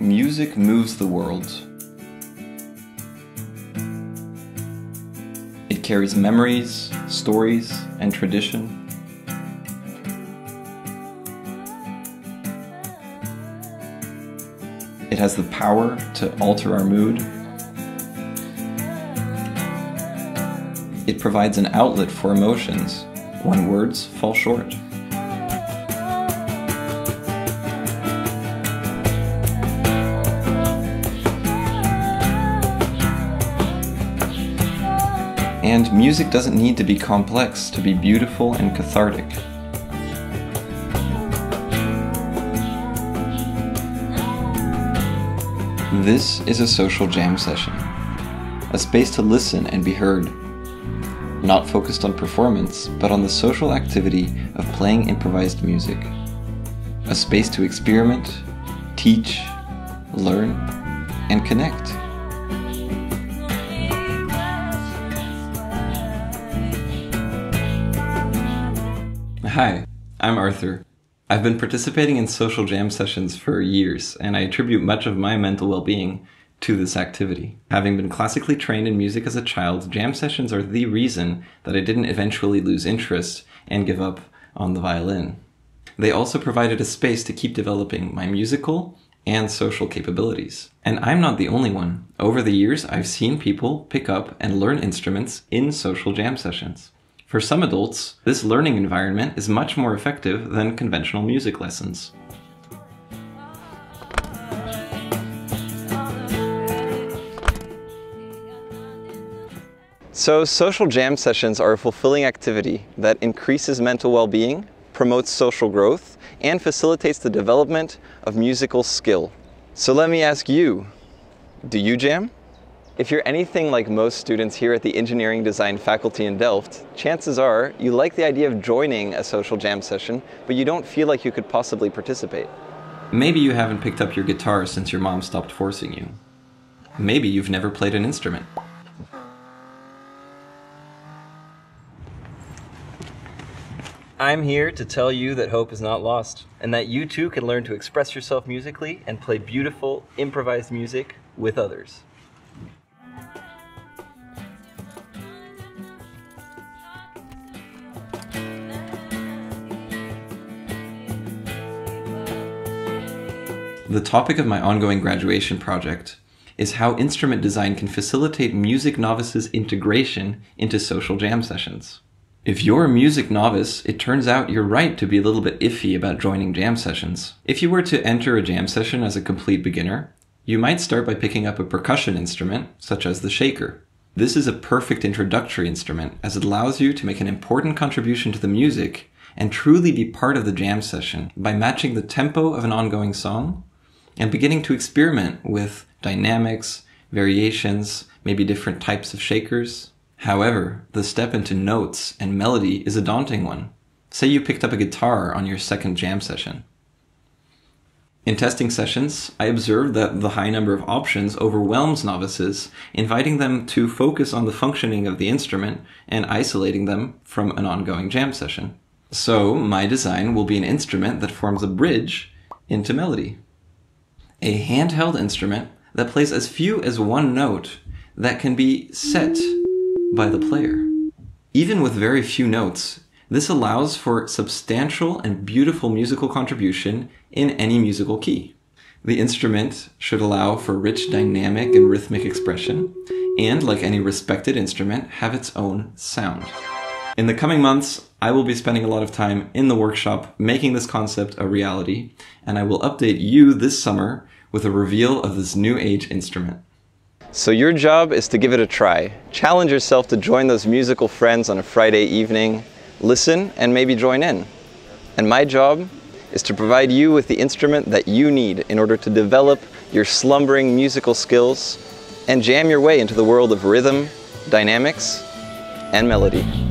Music moves the world. It carries memories, stories, and tradition. It has the power to alter our mood. It provides an outlet for emotions when words fall short. And music doesn't need to be complex to be beautiful and cathartic. This is a social jam session, a space to listen and be heard, not focused on performance, but on the social activity of playing improvised music, a space to experiment, teach, learn, and connect. Hi, I'm Arthur. I've been participating in social jam sessions for years, and I attribute much of my mental well-being to this activity. Having been classically trained in music as a child, jam sessions are the reason that I didn't eventually lose interest and give up on the violin. They also provided a space to keep developing my musical and social capabilities. And I'm not the only one. Over the years, I've seen people pick up and learn instruments in social jam sessions. For some adults, this learning environment is much more effective than conventional music lessons. So, social jam sessions are a fulfilling activity that increases mental well-being, promotes social growth, and facilitates the development of musical skill. So let me ask you, do you jam? If you're anything like most students here at the Engineering Design faculty in Delft, chances are you like the idea of joining a social jam session, but you don't feel like you could possibly participate. Maybe you haven't picked up your guitar since your mom stopped forcing you. Maybe you've never played an instrument. I'm here to tell you that hope is not lost, and that you too can learn to express yourself musically and play beautiful, improvised music with others. The topic of my ongoing graduation project is how instrument design can facilitate music novices' integration into social jam sessions. If you're a music novice, it turns out you're right to be a little bit iffy about joining jam sessions. If you were to enter a jam session as a complete beginner, you might start by picking up a percussion instrument, such as the shaker. This is a perfect introductory instrument, as it allows you to make an important contribution to the music and truly be part of the jam session by matching the tempo of an ongoing song and beginning to experiment with dynamics, variations, maybe different types of shakers. However, the step into notes and melody is a daunting one. Say you picked up a guitar on your second jam session. In testing sessions, I observed that the high number of options overwhelms novices, inviting them to focus on the functioning of the instrument and isolating them from an ongoing jam session. So, my design will be an instrument that forms a bridge into melody. A handheld instrument that plays as few as one note that can be set by the player. Even with very few notes, this allows for substantial and beautiful musical contribution in any musical key. The instrument should allow for rich dynamic and rhythmic expression, and like any respected instrument, have its own sound. In the coming months, I will be spending a lot of time in the workshop making this concept a reality, and I will update you this summer with a reveal of this new age instrument. So your job is to give it a try. Challenge yourself to join those musical friends on a Friday evening, listen, and maybe join in. And my job is to provide you with the instrument that you need in order to develop your slumbering musical skills and jam your way into the world of rhythm, dynamics, and melody.